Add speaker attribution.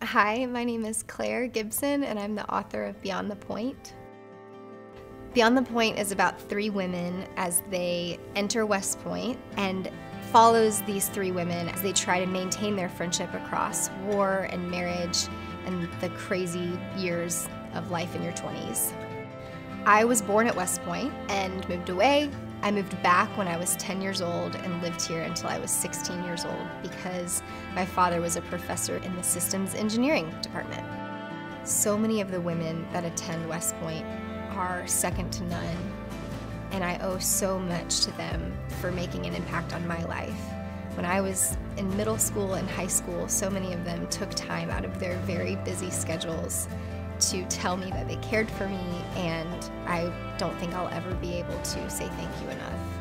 Speaker 1: Hi, my name is Claire Gibson, and I'm the author of Beyond the Point. Beyond the Point is about three women as they enter West Point and follows these three women as they try to maintain their friendship across war and marriage and the crazy years of life in your 20s. I was born at West Point and moved away. I moved back when I was 10 years old and lived here until I was 16 years old because my father was a professor in the systems engineering department. So many of the women that attend West Point are second to none, and I owe so much to them for making an impact on my life. When I was in middle school and high school, so many of them took time out of their very busy schedules to tell me that they cared for me, and I don't think I'll ever be able to say thank you enough.